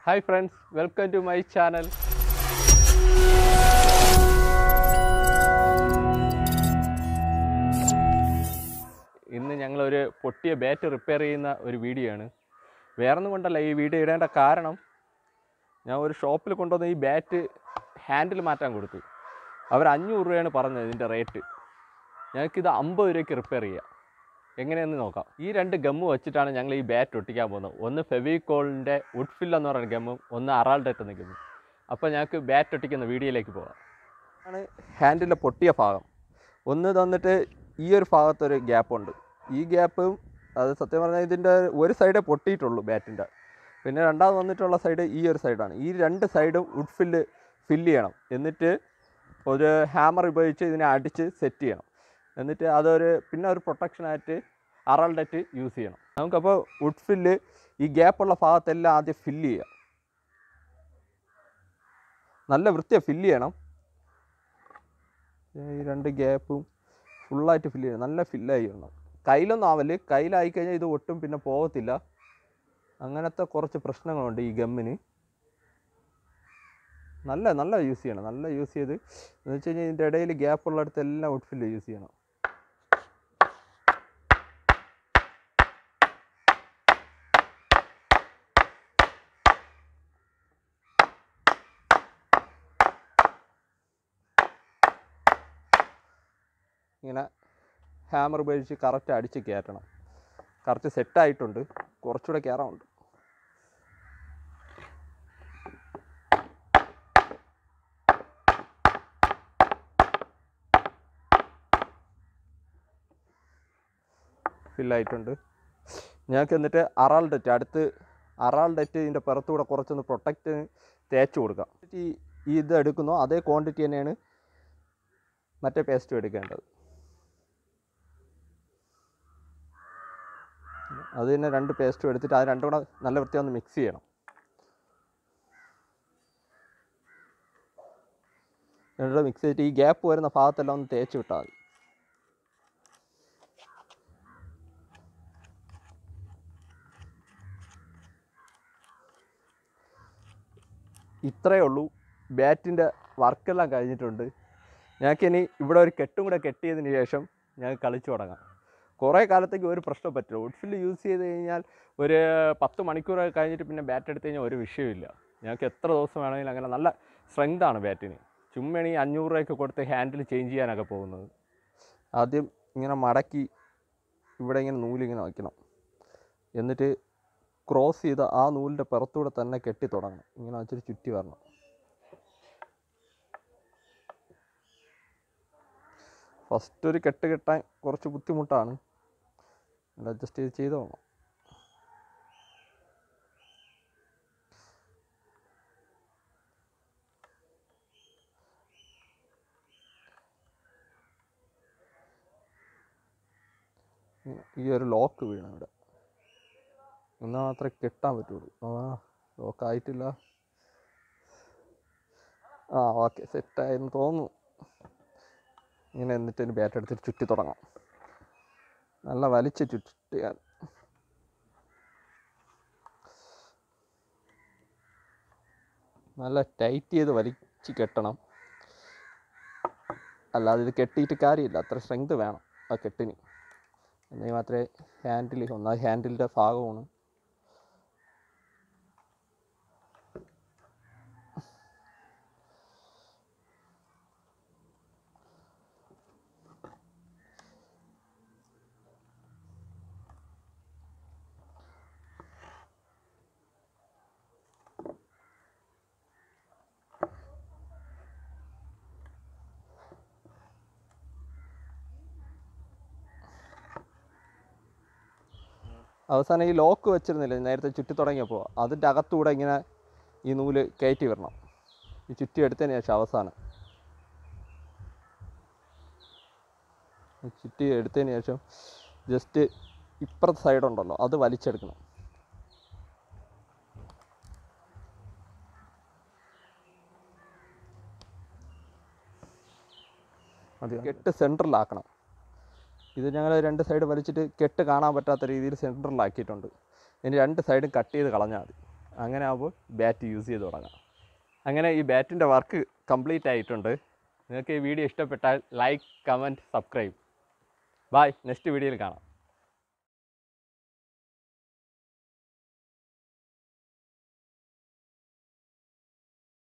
Hi friends, welcome to my channel. ഇന്ന് ഞങ്ങൾ ഒരു പൊട്ടിയ ബാറ്റ് റിപ്പയർ ചെയ്യുന്ന ഒരു വീഡിയോ ആണ്. വേറൊന്നും കൊണ്ടല്ല ഈ വീഡിയോ ഇടേണ്ട കാരണം, ഞാൻ ഒരു ഷോപ്പിൽ കൊണ്ടുവന്ന ഈ ബാറ്റ് ഹാൻഡിൽ മാറ്റാൻ കൊടുത്തു. അവർ 500 രൂപയാണ് പറഞ്ഞത് ഇതിൻ്റെ റേറ്റ്. ഞങ്ങൾക്കിത് 50 രൂപയ്ക്ക് റിപ്പയർ ചെയ്യാം. എങ്ങനെയെന്ന് നോക്കാം. ഈ 2 ഗമ്മ് വെച്ചിട്ടാണ് ഞങ്ങൾ ഈ ബാറ്റ് ഒട്ടിക്കാൻ പോകുന്നത്. ഒന്ന് ഫെവിക്കോളിൻ്റെ വുഡ് ഫിൽ എന്ന് പറയുന്ന ഗമ്മും ഒന്ന് അറാൾഡറ്റ് എന്ന ഗമ്മും. അപ്പോൾ ഞങ്ങൾക്ക് ബാറ്റ് ഒട്ടിക്കുന്ന വീഡിയോയിലേക്ക് പോകാം. ആണ് ഹാൻഡിലെ പൊട്ടിയ ഭാഗം. ഒന്ന് തന്നിട്ട് ഈ ഒരു ഭാഗത്തൊരു ഗ്യാപ്പുണ്ട്. ഈ ഗ്യാപ്പും അത് സത്യം പറഞ്ഞാൽ ഇതിൻ്റെ ഒരു സൈഡേ പൊട്ടിയിട്ടുള്ളൂ ബാറ്റിൻ്റെ. പിന്നെ രണ്ടാമത് വന്നിട്ടുള്ള സൈഡ് ഈ ഒരു സൈഡാണ്. ഈ 2 സൈഡും വുഡ് ഫില്ല് ചെയ്യണം. എന്നിട്ട് ഒരു ഹാമർ ഉപയോഗിച്ച് ഇതിനെ അടിച്ച് സെറ്റ് ചെയ്യണം. എന്നിട്ട് പിന്നെ ഒരു പ്രൊട്ടക്ഷനായിട്ട് അറാൾഡറ്റ് യൂസ് ചെയ്യണം. നമുക്കപ്പോൾ വുഡ് ഫില്ല് ഈ ഗ്യാപ്പുള്ള ഭാഗത്തെല്ലാം ആദ്യം ഫില്ല് ചെയ്യാം. നല്ല വൃത്തിയാണ് ഫില്ല് ചെയ്യണം. ഈ 2 ഗ്യാപ്പും ഫുള്ളായിട്ട് ഫില്ല് ചെയ്യണം. നല്ല ഫില്ലായി വേണം. കയ്യിലൊന്നും ആവല്. കയ്യിലായി കഴിഞ്ഞാൽ ഇത് ഒട്ടും പിന്നെ പോകത്തില്ല. അങ്ങനത്തെ കുറച്ച് പ്രശ്നങ്ങളുണ്ട് ഈ ഗമ്മിന്. നല്ല യൂസ് ചെയ്യണം. നല്ല യൂസ് ചെയ്ത് എന്ന് വെച്ച് കഴിഞ്ഞാൽ ഇതിൻ്റെ ഇടയിൽ ഗ്യാപ്പുള്ളിടത്തെല്ലാം വുഡ് ഫില്ല് യൂസ് ചെയ്യണം. ഇങ്ങനെ ഹാമർ ഉപയോഗിച്ച് കറക്റ്റ് അടിച്ച് കയറ്റണം. കറക്റ്റ് സെറ്റായിട്ടുണ്ട്. കുറച്ചുകൂടെ കയറാനുണ്ട്. ഫില്ലായിട്ടുണ്ട്. ഞങ്ങൾക്ക് എന്നിട്ട് അറാൾഡറ്റ് ഇതിൻ്റെ പുറത്തുകൂടെ കുറച്ചൊന്ന് പ്രൊട്ടക്റ്റ് തേച്ച് കൊടുക്കാം. ഇത് എടുക്കുന്നോ അതേ ക്വാണ്ടിറ്റി തന്നെയാണ് മറ്റേ പേസ്റ്റും എടുക്കേണ്ടത്. അത് തന്നെ 2 പേസ്റ്റും എടുത്തിട്ട് അത് രണ്ടും കൂടെ നല്ല വൃത്തിയായി ഒന്ന് മിക്സ് ചെയ്യണം. രണ്ടും മിക്സ് ചെയ്തിട്ട് ഈ ഗ്യാപ്പ് വരുന്ന ഭാഗത്തെല്ലാം ഒന്ന് തേച്ച് വിട്ടാൽ മതി. ഇത്രയേ ഉള്ളൂ. ബാറ്റിൻ്റെ വർക്കെല്ലാം കഴിഞ്ഞിട്ടുണ്ട്. ഞങ്ങൾക്കിനി ഇവിടെ ഒരു കെട്ടും കൂടെ കെട്ടിയതിന് ശേഷം ഞങ്ങൾക്ക് കളിച്ചു തുടങ്ങാം. കുറേ കാലത്തേക്ക് ഒരു പ്രശ്നം പറ്റില്ല. വുഡ് ഫില്ല് യൂസ് ചെയ്ത് കഴിഞ്ഞാൽ ഒരു 10 മണിക്കൂറൊക്കെ കഴിഞ്ഞിട്ട് പിന്നെ ബാറ്റ് എടുത്തു കഴിഞ്ഞാൽ ഒരു വിഷയമില്ല. ഞങ്ങൾക്ക് എത്ര ദിവസം വേണമെങ്കിലും അങ്ങനെ നല്ല സ്ട്രെങ്താണ് ബാറ്റിന്. ചുമ്മാണ് ഈ 500 രൂപയൊക്കെ കൊടുത്ത് ഹാൻഡിൽ ചേഞ്ച് ചെയ്യാനൊക്കെ പോകുന്നത്. ആദ്യം ഇങ്ങനെ മടക്കി ഇവിടെ ഇങ്ങനെ നൂലിങ്ങനെ വയ്ക്കണം. എന്നിട്ട് ക്രോസ് ചെയ്ത് ആ നൂലിൻ്റെ പുറത്തൂടെ തന്നെ കെട്ടി തുടങ്ങണം. ഇങ്ങനെ വെച്ചിട്ട് ചുറ്റി വരണം. ഫസ്റ്റ് ഒരു കെട്ട് കെട്ടാൻ കുറച്ച് ബുദ്ധിമുട്ടാണ്. അഡ്ജസ്റ്റ് ചെയ്ത് പോകണം. ഈ ഒരു ലോക്ക് വീണം ഇവിടെ. എന്നാൽ മാത്രമേ കെട്ടാൻ പറ്റുള്ളൂ. ലോക്കായിട്ടില്ല. ഓക്കെ, സെറ്റായെന്ന് തോന്നുന്നു. ഇങ്ങനെ എന്നിട്ട് അതിന് ബാറ്റ് എടുത്തിട്ട് ചുറ്റി തുടങ്ങാം. നല്ല വലിച്ച് ചുറ്റിയാൽ നല്ല ടൈറ്റ് ചെയ്ത് വലിച്ച് കെട്ടണം. അല്ലാതെ ഇത് കെട്ടിയിട്ട് കാര്യമില്ല. അത്ര സ്ട്രെങ്ത് വേണം ആ കെട്ടിന്. എന്നാൽ മാത്രമേ ഹാൻഡിലിൻ്റെ ഭാഗമാണ്. അവസാനം ഈ ലോക്ക് വെച്ചിരുന്നില്ല നേരത്തെ ചുറ്റി തുടങ്ങിയപ്പോൾ, അതിൻ്റെ അകത്തൂടെ ഇങ്ങനെ ഈ നൂല് കയറ്റി വരണം. ഈ ചുറ്റി എടുത്തതിന് ശേഷം അവസാനം ചുറ്റി എടുത്തതിന് ശേഷം ജസ്റ്റ് ഇപ്പുറത്തെ സൈഡുണ്ടല്ലോ അത് വലിച്ചെടുക്കണം. അത് കെട്ട് സെൻറ്ററിലാക്കണം. ഇത് ഞങ്ങൾ 2 സൈഡ് വലിച്ചിട്ട് കെട്ട് കാണാൻ പറ്റാത്ത രീതിയിൽ സെൻറ്ററിലാക്കിയിട്ടുണ്ട്. ഇനി 2 സൈഡും കട്ട് ചെയ്ത് കളഞ്ഞാൽ മതി. അങ്ങനെ ആകുമ്പോൾ ബാറ്റ് യൂസ് ചെയ്ത് തുടങ്ങാം. അങ്ങനെ ഈ ബാറ്റിൻ്റെ വർക്ക് കംപ്ലീറ്റ് ആയിട്ടുണ്ട്. നിങ്ങൾക്ക് ഈ വീഡിയോ ഇഷ്ടപ്പെട്ടാൽ like, comment, subscribe. Bye, next വീഡിയോയിൽ കാണാം.